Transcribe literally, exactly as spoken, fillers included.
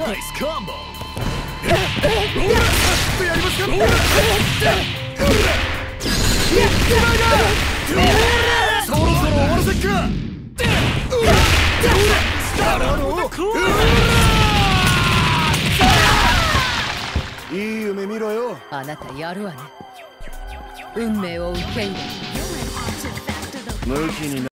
ナイスコンボ。やりますか。そろそろ終わらせっか。いい夢見ろよ。 あなたやるわね。運命を受け入れ。 向きにな